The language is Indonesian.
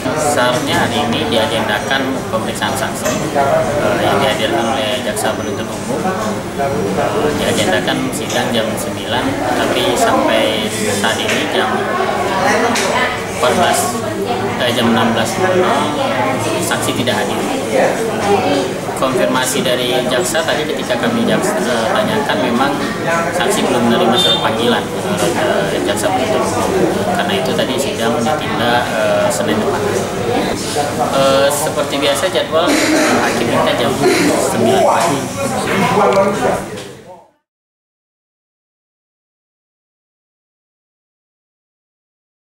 Seharusnya hari ini diagendakan pemeriksaan saksi yang dihadirkan oleh jaksa penuntut umum. Diagendakan sidang jam 9, tapi sampai saat ini jam 16.00 saksi tidak hadir. Konfirmasi dari jaksa tadi ketika kami tanyakan, memang saksi belum menerima surat panggilan jaksa penuntut umum. Karena itu tadi sidang ditunda Senin depan. Seperti biasa jadwal hakim kita jam 9 pagi.